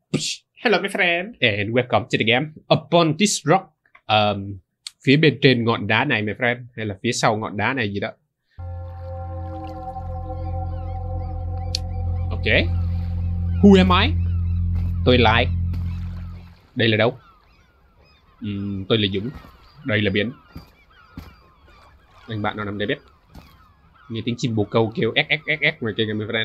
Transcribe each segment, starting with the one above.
Hello my friend and welcome to the game Upon this rock. Phía bên trên ngọn đá này my friend, hay là phía sau ngọn đá này gì đó. Ok. Who am I? Tôi là ai? Đây là đâu? Tôi là Dũng. Đây là biển. Anh bạn nào nằm đây biết. Nghe tiếng chim bồ câu kêu s ngoài kia my friend.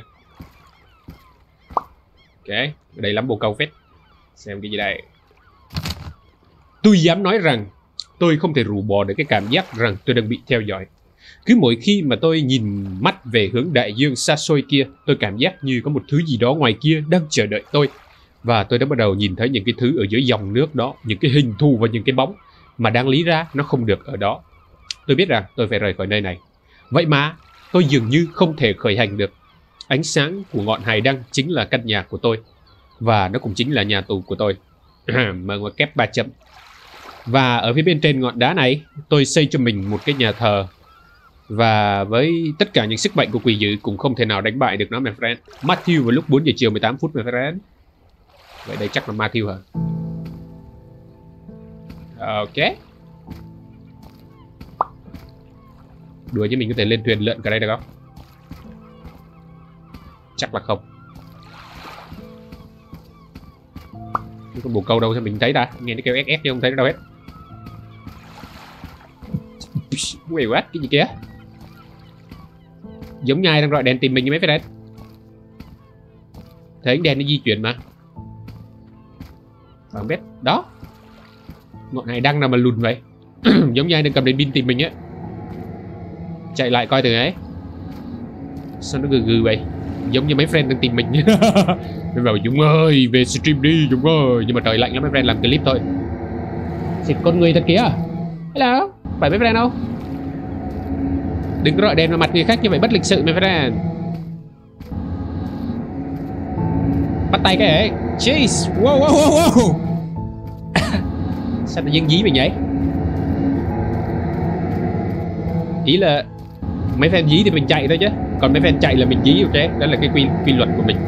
Ok, ở đây lắm bồ câu phết. Xem cái gì đây. Tôi dám nói rằng tôi không thể rũ bỏ được cái cảm giác rằng tôi đang bị theo dõi. Cứ mỗi khi mà tôi nhìn mắt về hướng đại dương xa xôi kia, tôi cảm giác như có một thứ gì đó ngoài kia đang chờ đợi tôi. Và tôi đã bắt đầu nhìn thấy những cái thứ ở dưới dòng nước đó, những cái hình thù và những cái bóng mà đáng lý ra nó không được ở đó. Tôi biết rằng tôi phải rời khỏi nơi này. Vậy mà tôi dường như không thể khởi hành được. Ánh sáng của ngọn hải đăng chính là căn nhà của tôi. Và nó cũng chính là nhà tù của tôi. Mở ngoặc kép 3 chấm. Và ở phía bên trên ngọn đá này, tôi xây cho mình một cái nhà thờ. Và với tất cả những sức mạnh của quỷ dữ cũng không thể nào đánh bại được nó my friend. Matthew vào lúc 4 giờ chiều 18 phút my friend. Vậy đây chắc là Matthew hả? Ok. Đùa chứ mình có thể lên thuyền lượn cả đây được không? Chắc là không. Cái con bồ câu đâu thì mình thấy ta. Nghe nó kêu ss nhưng không thấy nó đâu hết. Wait what? Cái gì kia? Giống như ai đang rọi đèn tìm mình như mấy phải đấy. Thấy ánh đèn nó di chuyển mà. Không biết. Đó. Ngọn hải đăng nào mà lùn vậy. Giống như ai đang cầm đèn pin tìm mình á. Chạy lại coi thử ấy. Sao nó gừ gừ vậy? Giống như mấy friend đang tìm mình. Mình bảo Dũng ơi, về stream đi Dũng ơi. Nhưng mà trời lạnh lắm mấy friend, làm clip thôi. Xịt con người thật kìa. Hello, phải mấy friend không? Đừng có rọi đèn vào mặt người khác như vậy, bất lịch sự mấy friend. Bắt tay cái ấy. Jeez, wow. Sao tự nhiên dí mình vậy? Ý là mấy fan dí thì mình chạy thôi chứ, còn mấy fan chạy là mình dí, ok? Đó là cái quy luật của mình.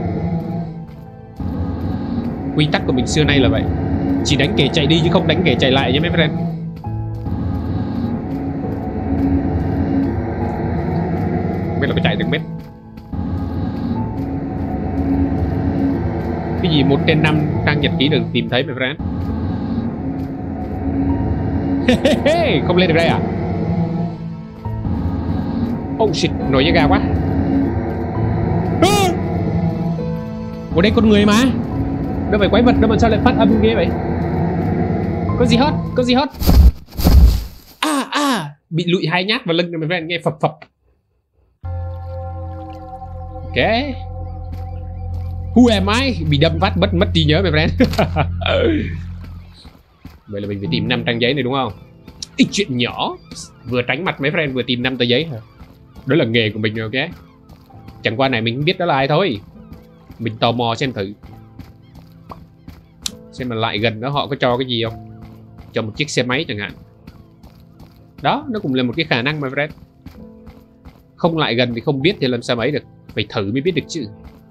Quy tắc của mình xưa nay là vậy. Chỉ đánh kẻ chạy đi chứ không đánh kẻ chạy lại nhé mấy friend. Biết là có chạy được mét. Cái gì 1/5 trang nhật ký được tìm thấy mấy friend. Không lên được đây à? Oh shit, nổi da gà quá. Ở đây con người mà. Đâu phải quái vật đâu mà sao lại phát âm ghê vậy? Có gì hot? Bị lụi 2 nhát vào lưng rồi mấy friend, nghe phập. Ok. Who am I? Bị đâm phát mất trí nhớ mấy friend. Vậy là mình phải tìm 5 trang giấy này đúng không? Ý, chuyện nhỏ. Vừa tránh mặt mấy friend vừa tìm 5 tờ giấy hả? Đó là nghề của mình rồi, ok? Chẳng qua này mình không biết đó là ai thôi. Mình tò mò xem thử. Xem mà lại gần đó họ có cho cái gì không? Cho một chiếc xe máy chẳng hạn. Đó, nó cũng là một cái khả năng mà friend. Không lại gần thì không biết thì làm sao ấy được. Phải thử mới biết được chứ.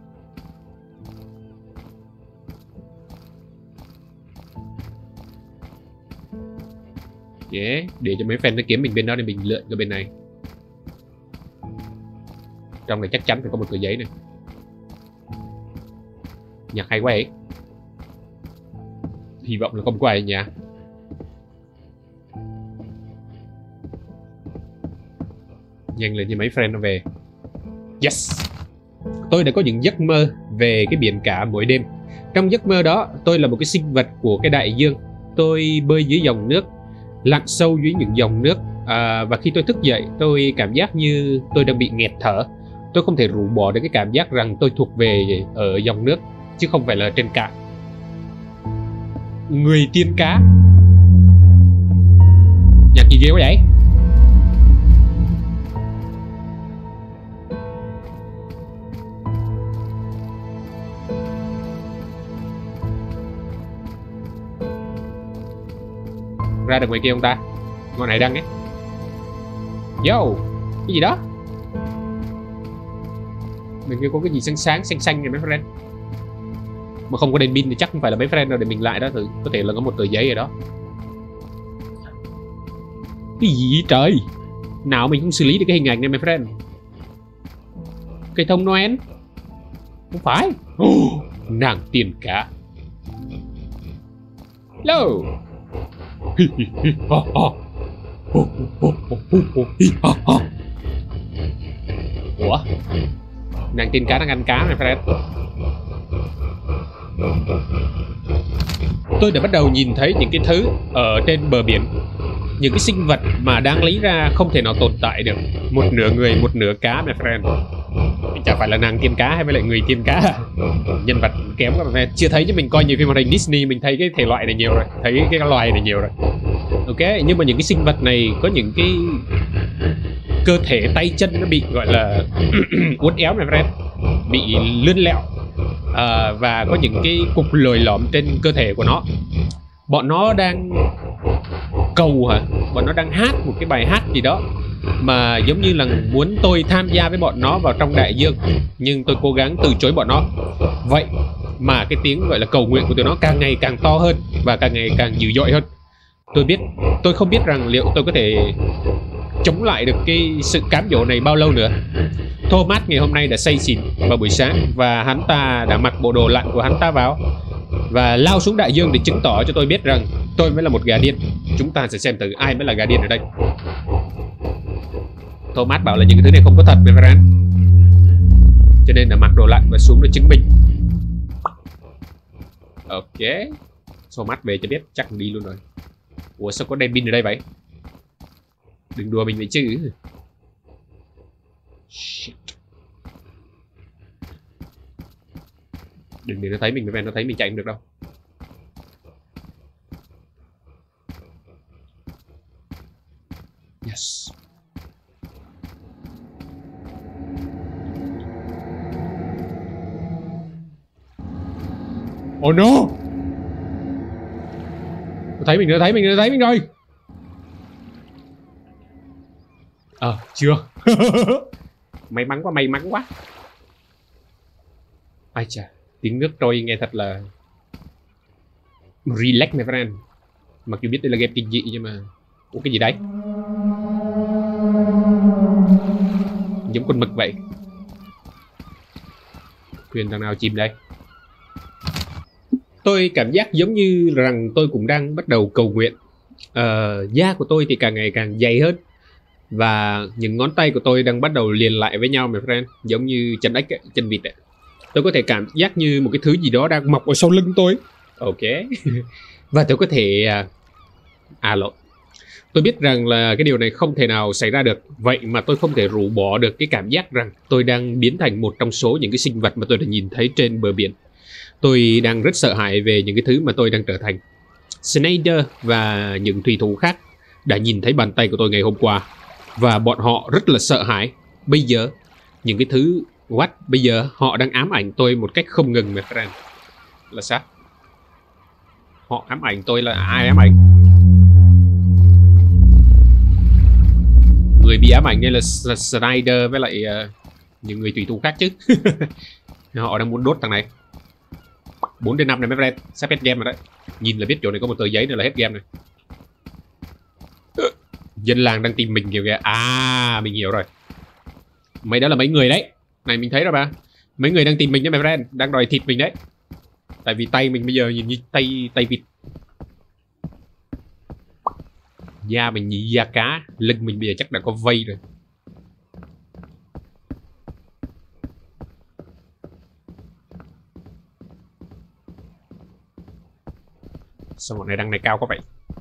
Yeah, để cho mấy fan nó kiếm mình bên đó để mình lượn cái bên này. Trong này chắc chắn phải có một tờ giấy này. Nhạc hay quá ấy. Hy vọng là không có ai ở nhà. Nhanh lên như mấy friend nó về. Yes. Tôi đã có những giấc mơ về cái biển cả mỗi đêm. Trong giấc mơ đó, tôi là một cái sinh vật của cái đại dương. Tôi bơi dưới dòng nước, lặn sâu dưới những dòng nước. Và khi tôi thức dậy, tôi cảm giác như tôi đang bị nghẹt thở. Tôi không thể rũ bỏ được cái cảm giác rằng tôi thuộc về ở dòng nước, chứ không phải là trên cạn. Người tiên cá. Nhạc gì ghê quá vậy? Ra được ngoài kia không ta? Ngọn này đăng ấy. Yo, cái gì đó? Mình kia có cái gì xanh xanh này mấy friend. Mà không có đèn pin thì chắc không phải là mấy friend đâu để mình lại đó. Có thể là có một tờ giấy ở đó. Cái gì trời? Nào mình không xử lý được cái hình ảnh này mấy friend. Cây thông Noel. Không phải. Nàng tiên cá. Hello. Ủa? Nàng tiên cá đang ăn cá này friend. Tôi đã bắt đầu nhìn thấy những cái thứ ở trên bờ biển. Những cái sinh vật mà đang lấy ra không thể nào tồn tại được. Một nửa người, một nửa cá my friend. Chả phải là nàng tiên cá hay với lại người tiên cá. Nhân vật kém các bạn. Chưa thấy chứ mình coi nhiều phim hoạt hình Disney. Mình thấy cái thể loại này nhiều rồi. Thấy cái loài này nhiều rồi. Ok, nhưng mà những cái sinh vật này có những cái cơ thể tay chân nó bị gọi là uốn éo my friend. Bị lươn lẹo. Và có những cái cục lồi lõm trên cơ thể của nó. Bọn nó đang cầu hả? Bọn nó đang hát một cái bài hát gì đó mà giống như là muốn tôi tham gia với bọn nó vào trong đại dương. Nhưng tôi cố gắng từ chối bọn nó. Vậy mà cái tiếng gọi là cầu nguyện của tụi nó càng ngày càng to hơn và càng ngày càng dữ dội hơn. Tôi không biết rằng liệu tôi có thể chống lại được cái sự cám dỗ này bao lâu nữa. Thomas ngày hôm nay đã say xỉn vào buổi sáng và hắn ta đã mặc bộ đồ lặn của hắn ta vào và lao xuống đại dương để chứng tỏ cho tôi biết rằng tôi mới là một gà điên. Chúng ta sẽ xem thử ai mới là gà điên ở đây. Thomas bảo là những cái thứ này không có thật với Varane, cho nên là mặc đồ lặn và xuống để chứng minh. Ok, Thomas về cho biết, chắc đi luôn rồi. Ủa sao có đèn pin ở đây vậy? Đừng đùa mình vậy chứ. Shit. Đừng để nó thấy mình, nó thấy mình chạy không được đâu. Yes. Oh no. Nó thấy mình rồi. Chưa. May mắn quá. Ai chà, tiếng nước trôi nghe thật là relax my friend. Mặc dù biết đây là game kinh dị nhưng mà... Ủa cái gì đấy? Giống con mực vậy. Khuyên thằng nào chìm đây? Tôi cảm giác giống như rằng tôi cũng đang bắt đầu cầu nguyện. Da của tôi thì càng ngày càng dày hơn. Và những ngón tay của tôi đang bắt đầu liền lại với nhau my friend. Giống như chân ếch ấy, chân vịt ấy. Tôi có thể cảm giác như một cái thứ gì đó đang mọc ở sau lưng tôi. Ok. Và tôi có thể... lộn. Tôi biết rằng là cái điều này không thể nào xảy ra được. Vậy mà tôi không thể rũ bỏ được cái cảm giác rằng tôi đang biến thành một trong số những cái sinh vật mà tôi đã nhìn thấy trên bờ biển. Tôi đang rất sợ hãi về những cái thứ mà tôi đang trở thành. Snyder và những thủy thủ khác đã nhìn thấy bàn tay của tôi ngày hôm qua. Và bọn họ rất là sợ hãi. Bây giờ, những cái thứ... Bây giờ họ đang ám ảnh tôi một cách không ngừng my friend. Là sao? Họ ám ảnh tôi là ai ám ảnh? Người bị ám ảnh đây là Snyder với lại những người thủy thủ khác chứ. Họ đang muốn đốt thằng này. 4 đến 5 này mấy friend. Sắp hết game rồi đấy. Nhìn là biết chỗ này có một tờ giấy nữa là hết game này. Dân làng đang tìm mình kiểu kìa. Mình hiểu rồi. Mấy đó là mấy người đấy. Này mình thấy rồi ba. Mấy người đang tìm mình đấy mấy friend. Đang đòi thịt mình đấy. Tại vì tay mình bây giờ nhìn như tay vịt. Da mình như da cá. Lưng mình bây giờ chắc đã có vây rồi. Sao bọn này đăng này cao quá vậy?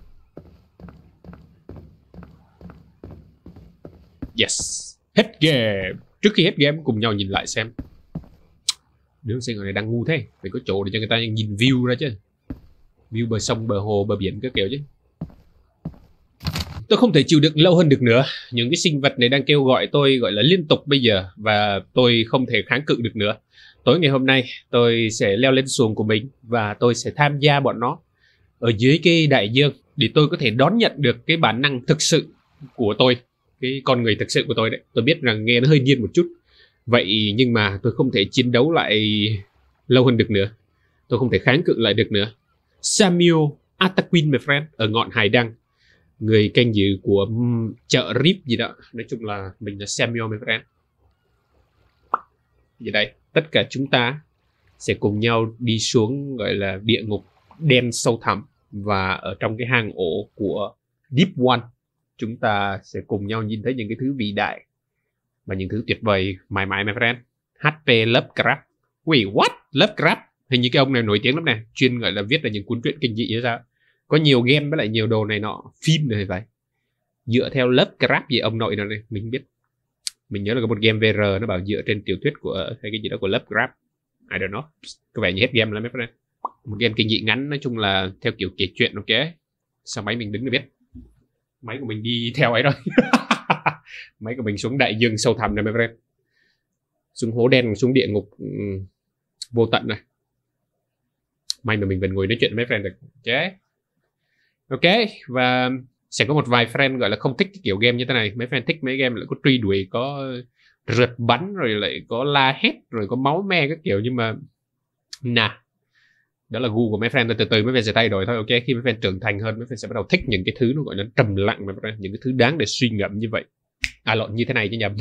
Yes. Hết game. Trước khi hết game cùng nhau nhìn lại xem. Đứa sinh người này đang ngu thế. Phải có chỗ để cho người ta nhìn view ra chứ. View bờ sông, bờ hồ, bờ biển các kiểu chứ. Tôi không thể chịu đựng lâu hơn được nữa. Những cái sinh vật này đang kêu gọi tôi gọi là liên tục bây giờ. Và tôi không thể kháng cự được nữa. Tối ngày hôm nay tôi sẽ leo lên xuồng của mình. Và tôi sẽ tham gia bọn nó ở dưới cái đại dương. Để tôi có thể đón nhận được cái bản năng thực sự của tôi. Cái con người thực sự của tôi đấy. Tôi biết rằng nghe nó hơi điên một chút. Vậy nhưng mà tôi không thể chiến đấu lại lâu hơn được nữa. Tôi không thể kháng cự lại được nữa. Samuel Ataquin, my friend, ở ngọn hải đăng, người canh giữ của chợ Rip gì đó. Nói chung là mình là Samuel, my friend. Vậy đây, tất cả chúng ta sẽ cùng nhau đi xuống gọi là địa ngục đen sâu thẳm. Và ở trong cái hang ổ của Deep One, chúng ta sẽ cùng nhau nhìn thấy những cái thứ vĩ đại và những thứ tuyệt vời mãi mãi, my friend. HP Lovecraft. Wait, what? Lovecraft? Hình như cái ông này nổi tiếng lắm nè, chuyên gọi là viết là những cuốn truyện kinh dị hay sao. Có nhiều game với lại nhiều đồ này nọ, phim này vậy. Dựa theo Lovecraft gì ông nội nào này, mình biết. Mình nhớ là có một game VR nó bảo dựa trên tiểu thuyết của hay cái gì đó của Lovecraft. I don't know. Có vẻ như hết game lắm mấy friend. Một game kinh dị ngắn, nói chung là theo kiểu kể chuyện, ok. Sao máy mình đứng để biết. Máy của mình đi theo ấy rồi. Máy của mình xuống đại dương sâu thẳm này mấy friend. Xuống hố đen, xuống địa ngục vô tận này. May mà mình vẫn ngồi nói chuyện với mấy friend được. Ok, và sẽ có một vài friend gọi là không thích cái kiểu game như thế này. Mấy friend thích mấy game lại có truy đuổi, có rượt bắn, rồi lại có la hét, rồi có máu me các kiểu. Nhưng mà đó là gu của mấy friend. Từ từ mấy friend sẽ thay đổi thôi, ok. Khi mấy friend trưởng thành hơn, mấy friend sẽ bắt đầu thích những cái thứ nó gọi là trầm lặng, những cái thứ đáng để suy ngẫm như vậy. Lộn, như thế này chứ nhầm.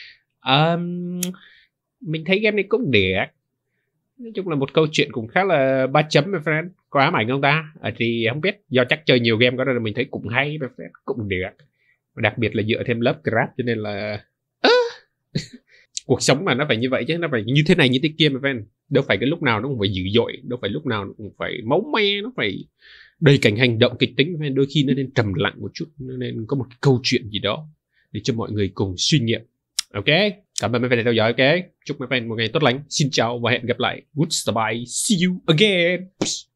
Mình thấy game này cũng đẹp. Nói chung là một câu chuyện cũng khá là 3 chấm, my friend. Có ám ảnh không ta? Thì không biết, do chắc chơi nhiều game có nên là mình thấy cũng hay, my friend, cũng đẹp. Đặc biệt là dựa thêm Lovecraft cho nên là cuộc sống mà nó phải như vậy chứ, nó phải như thế này như thế kia, my friend. Đâu phải cái lúc nào nó cũng phải dữ dội, đâu phải lúc nào nó cũng phải máu me, nó phải đầy cảnh hành động kịch tính, my friend. Đôi khi nó nên trầm lặng một chút, nó nên có một cái câu chuyện gì đó để cho mọi người cùng suy nghiệm. Ok, cảm ơn mấy fan đã theo dõi. Ok, chúc mấy fan một ngày tốt lành. Xin chào và hẹn gặp lại. Goodbye, see you again.